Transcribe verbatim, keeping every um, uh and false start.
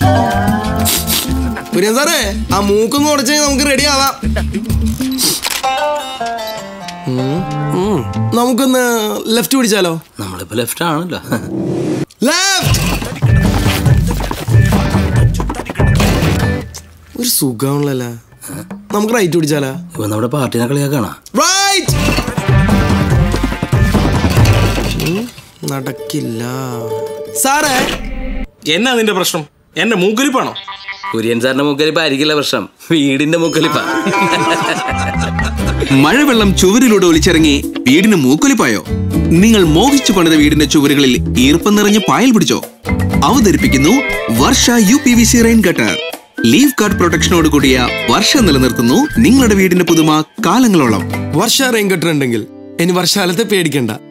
കുര്യൻ സാറേ, ആ മൂക്കൊന്ന് ഉടച്ചെങ്കിൽ നമുക്ക് റെഡി ആവാം. നമുക്കൊന്ന് ലെഫ്റ്റ് പിടിച്ചാലോ? നമ്മളിപ്പോ ലെഫ്റ്റ് ആണല്ലോ. ലെഫ്റ്റ്. ഒരു സുഖമാണല്ലോ. നമുക്ക് റൈറ്റ് പിടിച്ചാലോ? ഇപ്പൊ നമ്മുടെ പാർട്ടിനെ കളിയാക്കാണോ? റൈറ്റ്. നടക്കില്ല സാറേ. എന്നാ നിന്റെ പ്രശ്നം? എന്റെ മൂക്കൊലിപ്പാണോ? കുര്യൻ സാറിന്റെ മൂക്കൊലിപ്പായിരിക്കില്ല പ്രശ്നം, വീടിന്റെ മൂക്കൊലിപ്പാ. മഴവെള്ളം ചുവരിലൂടെ ഒലിച്ചിറങ്ങി വീടിന് മൂക്കൊലിപ്പായോ? നിങ്ങൾ മോഹിച്ചു പണിത വീടിന്റെ ചുവരുകളിൽ ഈർപ്പം നിറഞ്ഞ പായൽ പിടിച്ചോ? അവതരിപ്പിക്കുന്നു Varsha U P V C rain gutter. Leaf guard പ്രൊട്ടക്ഷനോട് കൂടിയ വർഷ നിലനിർത്തുന്നു നിങ്ങളുടെ വീടിന്റെ പുതുമ കാലങ്ങളോളം. വർഷ റെയിൻ ഗട്ടർ ഉണ്ടെങ്കിൽ ഇനി വർഷകാലത്തെ പേടിക്കണ്ട.